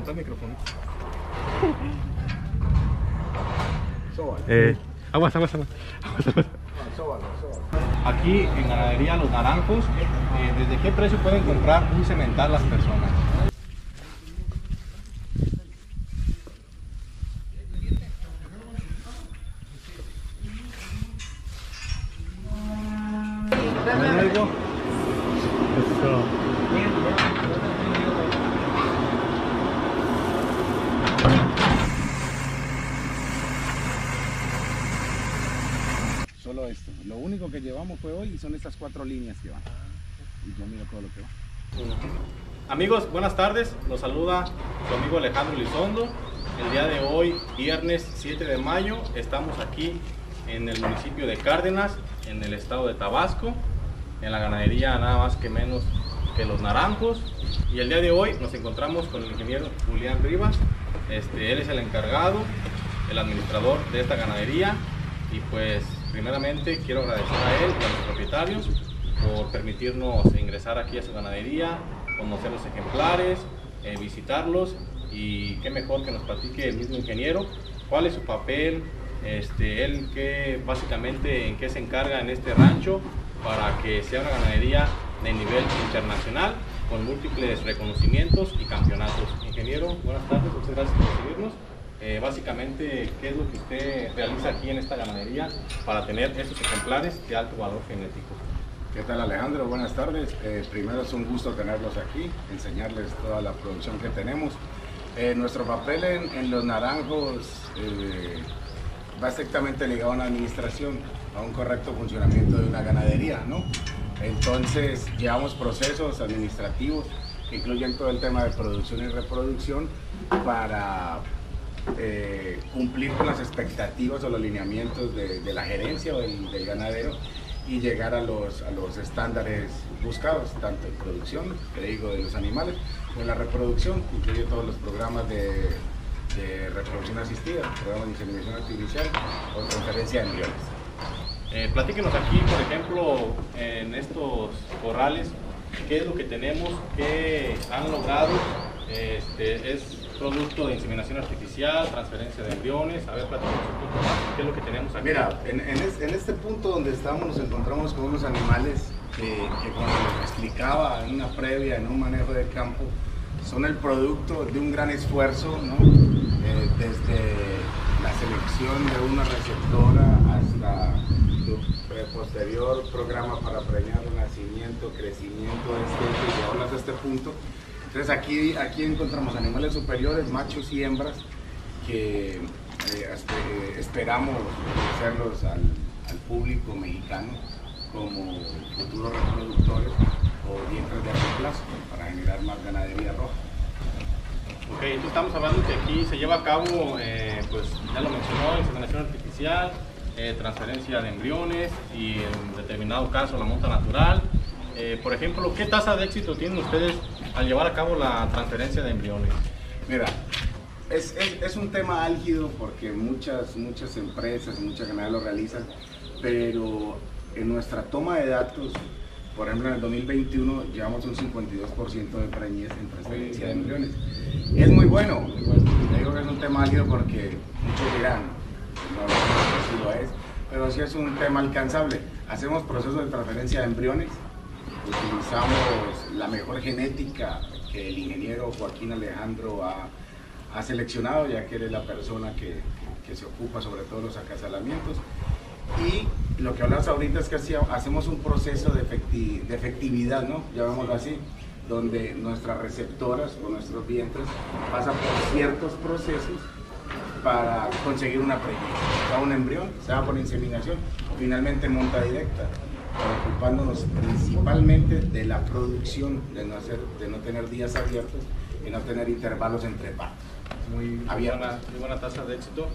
el micrófono. Aguas. Aquí en Ganadería Los Naranjos, ¿desde qué precio pueden comprar un semental las personas? Solo esto, lo único que llevamos fue hoy y son estas 4 líneas que van. Y yo miro todo lo que va. Amigos, buenas tardes, los saluda su amigo Alejandro Elizondo. El día de hoy, viernes 7 de mayo, estamos aquí en el municipio de Cárdenas, en el estado de Tabasco, en la ganadería nada más que menos que Los Naranjos. Y el día de hoy nos encontramos con el ingeniero Julián Rivas. Él es el encargado, el administrador de esta ganadería. Y pues primeramente quiero agradecer a él y a los propietarios por permitirnos ingresar aquí a su ganadería, conocer los ejemplares, visitarlos, y qué mejor que nos platique el mismo ingeniero cuál es su papel, él básicamente en qué se encarga en este rancho para que sea una ganadería de nivel internacional con múltiples reconocimientos y campeonatos. Ingeniero, buenas tardes, muchas gracias por recibirnos. Básicamente, ¿qué es lo que usted realiza aquí en esta ganadería para tener estos ejemplares de alto valor genético? ¿Qué tal, Alejandro? Buenas tardes. Primero es un gusto tenerlos aquí, enseñarles toda la producción que tenemos. Nuestro papel en Los Naranjos va estrictamente ligado a una administración, a un correcto funcionamiento de una ganadería, ¿no? Entonces, llevamos procesos administrativos que incluyen todo el tema de producción y reproducción para cumplir con las expectativas o los lineamientos de la gerencia o del ganadero y llegar a los estándares buscados, tanto en producción, que digo, de los animales, o en la reproducción, que incluye todos los programas de reproducción asistida, programas de inseminación artificial o transferencia de embriones. Platíquenos aquí, por ejemplo, en estos corrales, qué es lo que tenemos, qué han logrado. Es producto de inseminación artificial, transferencia de embriones. A ver, platícanos un poco más, qué es lo que tenemos aquí. Mira, en este punto donde estamos nos encontramos con unos animales que como les explicaba en una previa, en un manejo de campo, son el producto de un gran esfuerzo, ¿no? Desde la selección de una receptora hasta su posterior programa para preñar, nacimiento, crecimiento, y llevarlas a este punto. Entonces aquí encontramos animales superiores, machos y hembras, que esperamos ofrecerlos al público mexicano como futuros reproductores o vientres de reemplazo para generar más ganadería roja. Ok, entonces estamos hablando que aquí se lleva a cabo, pues ya lo mencionó, inseminación artificial, transferencia de embriones y en determinado caso la monta natural. Por ejemplo, ¿qué tasa de éxito tienen ustedes al llevar a cabo la transferencia de embriones? Mira, es un tema álgido porque muchas empresas y muchas ganaderías lo realizan, pero en nuestra toma de datos, por ejemplo en el 2021 llevamos un 52% de preñez en transferencia de embriones. Y es muy bueno, digo que es un tema álgido porque muchos dirán, no sé si lo es, pero sí es un tema alcanzable. Hacemos procesos de transferencia de embriones, utilizamos la mejor genética que el ingeniero Joaquín Alejandro ha seleccionado, ya que él es la persona que se ocupa sobre todo los acasalamientos. Y lo que hablas ahorita es que hacemos un proceso de efectividad, ¿no? Llamémoslo así, donde nuestras receptoras o nuestros vientres pasan por ciertos procesos para conseguir una preñez. Se da un embrión, se da por inseminación, finalmente monta directa, ocupándonos principalmente de la producción, de no tener días abiertos y no tener intervalos entre partos. Muy buena tasa de éxito.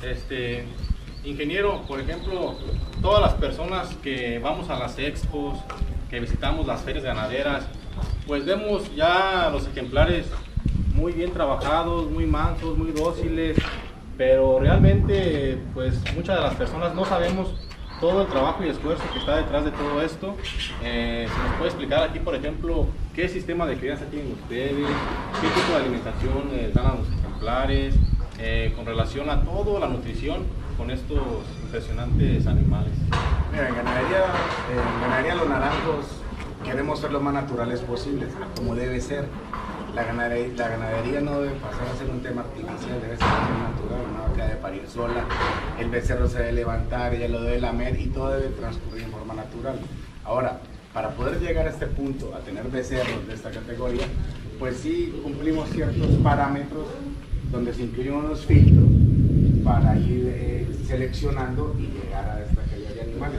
Ingeniero, por ejemplo, todas las personas que vamos a las expos, que visitamos las ferias ganaderas, pues vemos ya los ejemplares muy bien trabajados, muy mansos, muy dóciles, pero realmente pues muchas de las personas no sabemos todo el trabajo y esfuerzo que está detrás de todo esto. ¿Se nos puede explicar aquí, por ejemplo, qué sistema de crianza tienen ustedes? ¿Qué tipo de alimentación les dan a los ejemplares? Con relación a toda la nutrición con estos impresionantes animales. Mira, en ganadería Los Naranjos queremos ser lo más naturales posibles, como debe ser. La ganadería no debe pasar a ser un tema artificial, debe ser muy natural. Una vaca debe parir sola, el becerro se debe levantar, ella lo debe lamer y todo debe transcurrir en forma natural. Ahora, para poder llegar a este punto, a tener becerros de esta categoría, pues sí cumplimos ciertos parámetros donde se incluyen unos filtros para ir seleccionando y llegar a esta calidad de animales.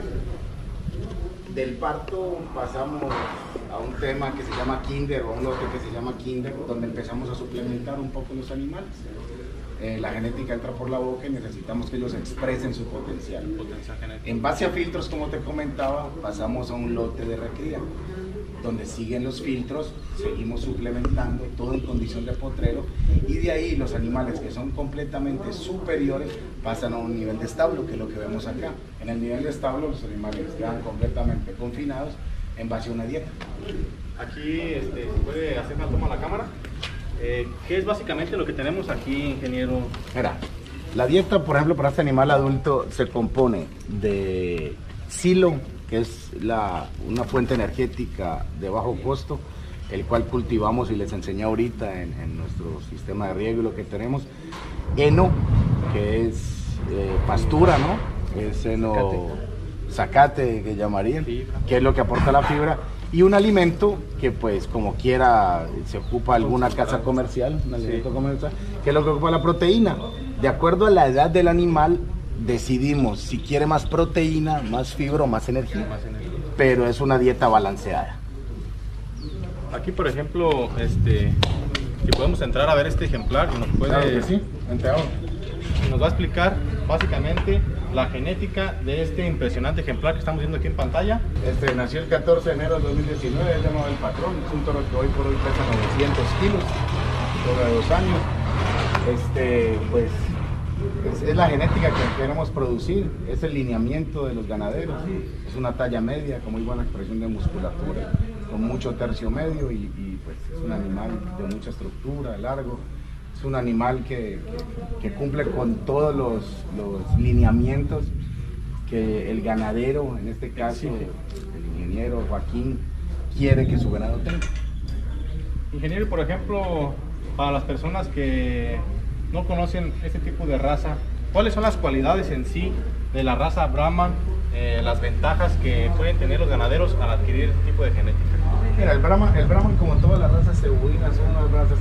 Del parto pasamos a un tema que se llama Kinder, o a un lote que se llama Kinder, donde empezamos a suplementar un poco los animales. La genética entra por la boca y necesitamos que ellos expresen su potencial genético. En base a filtros, como te comentaba, pasamos a un lote de recría, donde siguen los filtros, seguimos suplementando, todo en condición de potrero, y de ahí los animales que son completamente superiores pasan a un nivel de establo, que es lo que vemos acá. En el nivel de establo los animales quedan completamente confinados en base a una dieta. Aquí se puede hacer una toma a la cámara. ¿Qué es básicamente lo que tenemos aquí, ingeniero? Mira, la dieta, por ejemplo, para este animal adulto se compone de silo, que es una fuente energética de bajo costo, el cual cultivamos y les enseñé ahorita en nuestro sistema de riego y lo que tenemos. Heno, que es pastura, ¿no? Es heno, zacate que llamarían, que es lo que aporta la fibra. Y un alimento que pues como quiera se ocupa alguna casa comercial, un alimento comercial, que es lo que ocupa la proteína. De acuerdo a la edad del animal, decidimos si quiere más proteína, más fibra o más energía, pero es una dieta balanceada. Aquí, por ejemplo, si podemos entrar a ver este ejemplar y nos puede... Claro que sí, entramos. Nos va a explicar básicamente la genética de este impresionante ejemplar que estamos viendo aquí en pantalla. Nació el 14 de enero de 2019, es llamado El Patrón, es un toro que hoy por hoy pesa 900 kilos, toro de 2 años. Pues es la genética que queremos producir, es el lineamiento de los ganaderos, es una talla media con muy buena expresión de musculatura, con mucho tercio medio y pues es un animal de mucha estructura, largo. Es un animal que cumple con todos los lineamientos que el ganadero, en este caso el ingeniero Joaquín, quiere que su ganado tenga. Ingeniero, por ejemplo, para las personas que no conocen este tipo de raza, ¿cuáles son las cualidades en sí de la raza Brahman, las ventajas que pueden tener los ganaderos al adquirir este tipo de genética? Mira, el Brahman, como todas las razas cebuinas, son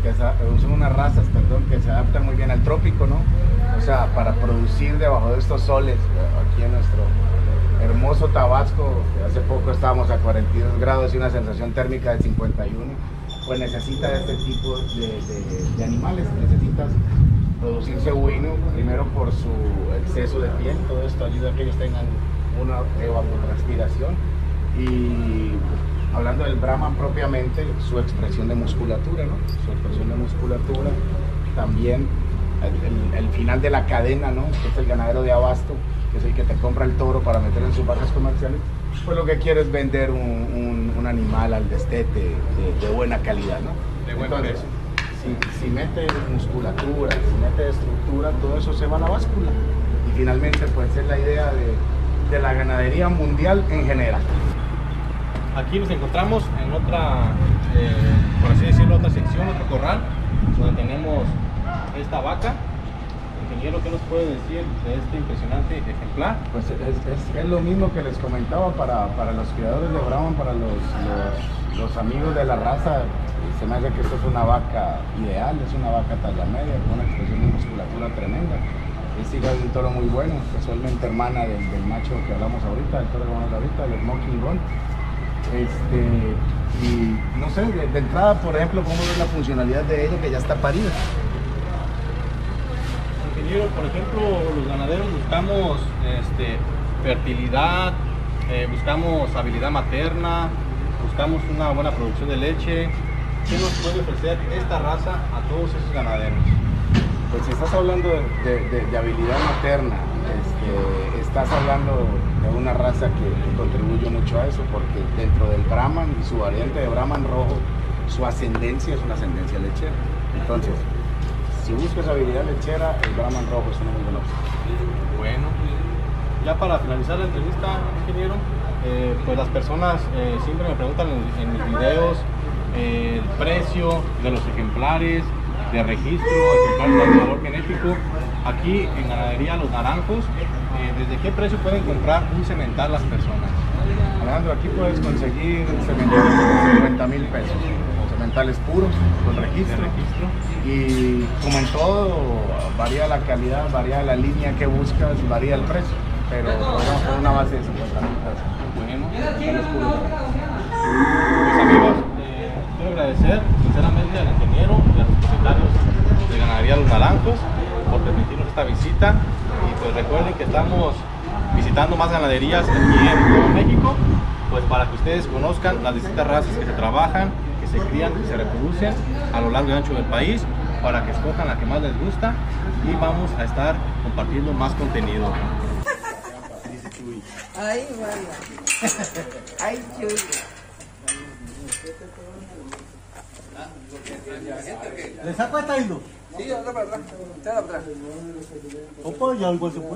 unas razas que se adaptan muy bien al trópico, ¿no? O sea, para producir debajo de estos soles, aquí en nuestro hermoso Tabasco, que hace poco estábamos a 42 grados y una sensación térmica de 51, pues necesita este tipo de animales, necesitas producir cebuino, primero por su exceso de piel, todo esto ayuda a que ellos tengan una evapotranspiración, y hablando del Brahman propiamente, su expresión de musculatura, ¿no? Su expresión de musculatura, también el final de la cadena, ¿no? Que es el ganadero de abasto, que es el que te compra el toro para meter en sus vacas comerciales, pues lo que quiere es vender un animal al destete de buena calidad, ¿no? De buen precio. Si mete musculatura, si mete estructura, todo eso se va a la báscula. Y finalmente, pues es la idea de la ganadería mundial en general. Aquí nos encontramos en otra, por así decirlo, otra sección, otro corral, donde tenemos esta vaca. Ingeniero, ¿qué nos puede decir de este impresionante ejemplar? Pues es lo mismo que les comentaba para los criadores de Brahman, para los amigos de la raza. Se me hace que esto es una vaca ideal, es una vaca talla media, con una expresión de musculatura tremenda. Es hija de un toro muy bueno, casualmente hermana del macho que hablamos ahorita, del toro que hablamos ahorita, del Smoking Gun. Y no sé, de entrada, por ejemplo, cómo ver la funcionalidad de ella, que ya está parida. Ingeniero, por ejemplo, los ganaderos buscamos fertilidad, buscamos habilidad materna, buscamos una buena producción de leche. ¿Qué nos puede ofrecer esta raza a todos esos ganaderos? Pues si estás hablando de habilidad materna, estás hablando Es una raza que contribuye mucho a eso, porque dentro del Brahman y su variante de Brahman rojo, su ascendencia es una ascendencia lechera. Entonces, si buscas habilidad lechera, el Brahman rojo es una muy buena opción. Bueno, ya para finalizar la entrevista, ingeniero, pues las personas siempre me preguntan en mis videos el precio de los ejemplares de registro, ejemplares de valor genético. Aquí en Ganadería Los Naranjos, ¿desde qué precio pueden comprar un semental las personas? Alejandro, aquí puedes conseguir sementales de 50,000 pesos, sementales puros, con registro. Y como en todo, varía la calidad, varía la línea que buscas, varía el precio, pero podemos poner una base de 50,000 pesos. Bueno, sementales puros. pues amigos, quiero agradecer sinceramente al ingeniero y a los propietarios de Ganadería Los Naranjos por permitirnos esta visita, y pues recuerden que estamos visitando más ganaderías aquí en todo México, pues para que ustedes conozcan las distintas razas que se trabajan, que se crían, que se reproducen a lo largo y ancho del país, para que escojan la que más les gusta, y vamos a estar compartiendo más contenido. Ay, vaya. Ay, Chuy. ¿Le saco esta hilo? Sí, anda para atrás. Está para atrás. ¿O ya algo se puede?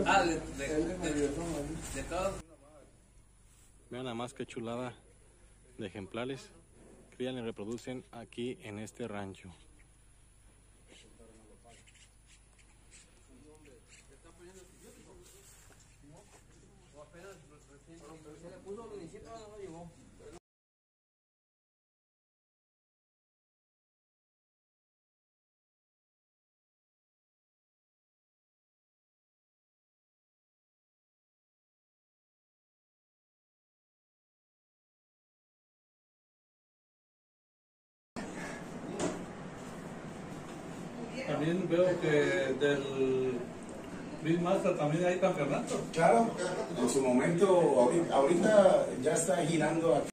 De todos. Vean nada más qué chulada de ejemplares crían y reproducen aquí en este rancho. También veo que del Big Master también hay campeonato. Claro, en su momento, ahorita ya está girando aquí.